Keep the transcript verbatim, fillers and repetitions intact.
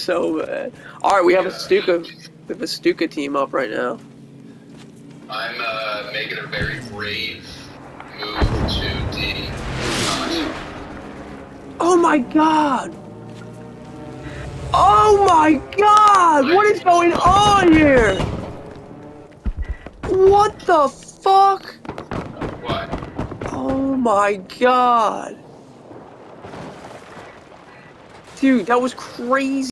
so bad. Alright, we have a Stuka we have a Stuka team up right now. I'm uh, making a very brave move to D. Oh my god! Oh my god! What is going on here? What the fuck? What? Oh my god. Dude, that was crazy.